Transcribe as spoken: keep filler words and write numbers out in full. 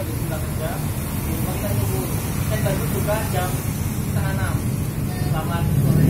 jam sembilan kerja di rumah kita nunggu. Saya baru buka jam setengah enam. Selamat sore.